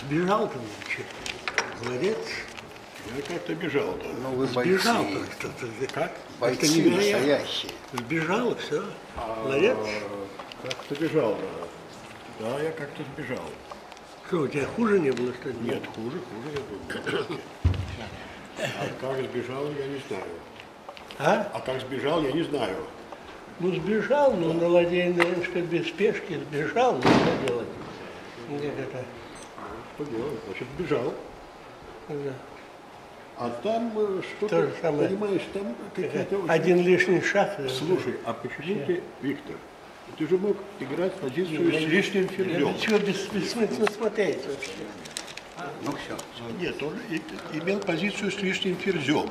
Сбежал ты нынче. Молодец. Я как-то бежал, да. Ну, вы Сбежал бойцы. как-то. Как? Бойцы Это невероятно. настоящие. Сбежал, и все. Молодец. Как-то бежал, да. Да, я как-то сбежал. Что, у тебя хуже не было, что ли? Нет, хуже не было. А как сбежал, я не знаю. А? А как сбежал, я не знаю. Ну, сбежал, но на ладейной, что без спешки сбежал, ну, что делать? Как это? Что делать? Значит, сбежал. Да. А там То что-то, же самое. понимаешь, там какие-то... очень- Один лишний шаг. Слушай, а почему ты, Виктор, ты же мог играть позицию с лишним ферзем? Чего бессмысленно смотреть вообще? Ну все. Нет, он имел позицию с лишним ферзем.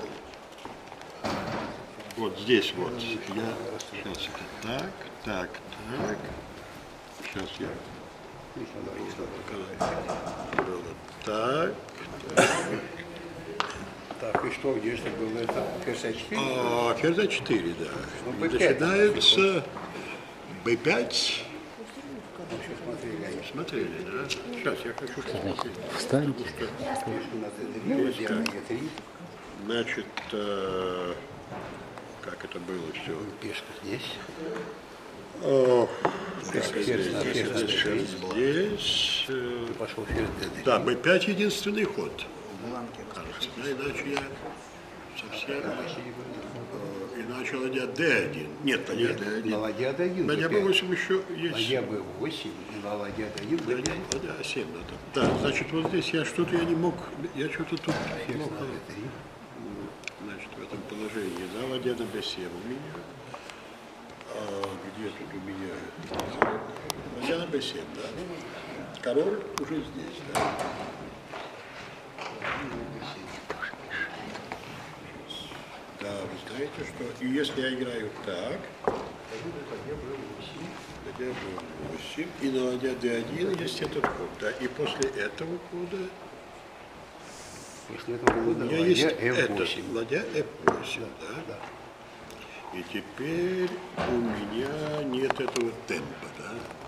Вот здесь вот. Я сейчас это так. Сейчас я было так. Так, и что, где же было это? Ферзь 4? Ферзь 4, да. Ну, B5. Начинается b5. Смотрели. Смотрели, да? Сейчас я хочу посмотреть. Встаньте. У нас это Е3. Значит, как это было все? Пешка здесь. Здесь. Пошел ферзь D3. Да, b5 единственный ход. Кажется, да, иначе я совсем... Иначе ладья d1. Нет, ладья d1. На ладья D1. Ладья b8 еще есть. Ладья B8 и на ладья D1. Ладья a7 надо. Да, значит, вот здесь я что-то не мог... Я что-то тут Ферзь плохо... на D3. Значит, в этом положении, да, ладья на b7 у меня. Где тут у меня? Ладья на b7, да. Король уже здесь, да. Да, вы знаете, что и если я играю так, ладья b8, и на ладья d1 есть этот ход, да, и после этого хода После этого у хода меня ладья есть F8. этот, ладья f8, да. И теперь у меня нет этого темпа, да.